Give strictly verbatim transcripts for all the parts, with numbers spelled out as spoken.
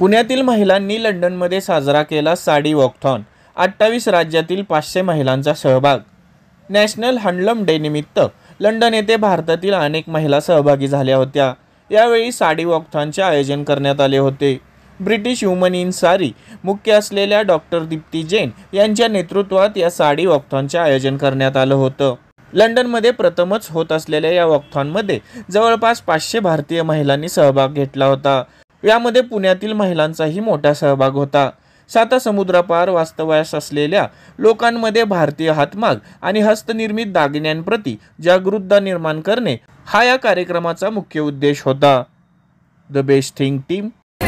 पुण्यातील महिलांनी लंडनमध्ये साजरा केला साडी वॉकथॉन। अठ्ठावीस राज्यातील पाचशे महिलांचा सहभाग। नॅशनल हँडलूम डे निमित्त लंडन येथे भारतातील अनेक महिला सहभागी झाल्या होत्या। यावेळी साडी वॉकथॉनचे आयोजन करण्यात आले होते। ब्रिटिश वुमन इन साडी मुख्य असलेल्या डॉक्टर दीप्ती जैन यांच्या नेतृत्वात या साडी वॉकथॉनचे आयोजन करण्यात आलं होतं। लंडनमध्ये प्रथमच होत असलेल्या या वॉकथॉनमध्ये जवळपास पाचशे भारतीय महिलांनी सहभाग घेतला होता। यामध्ये पुण्यातील महिलांचाही मोठा सहभाग होता। साता समुद्रापार वास्तव्यास असलेल्या लोकांमध्ये भारतीय हातमाग आणि हस्तनिर्मित दागिन्यांप्रती जागरूकता निर्माण करणे हा या कार्यक्रमाचा मुख्य उद्देश होता। The best thing team.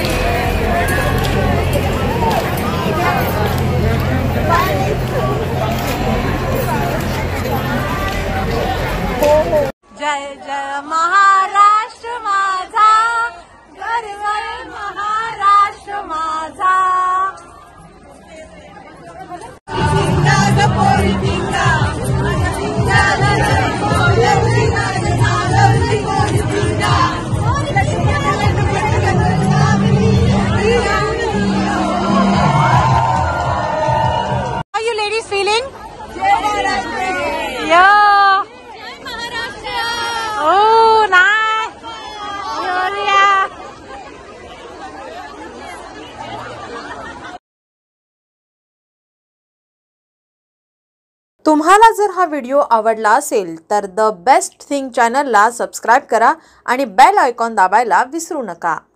जय जय महाराष्ट्र माझा, गर्व महाराष्ट्र माझा। How are you ladies feeling? Yeah. Oh, nice. Gloria. तुम्हाला जर हा व्हिडिओ आवडला असेल तर द बेस्ट थिंग चॅनलला सबस्क्राइब करा आणि बेल आयकॉन दाबायला विसरू नका।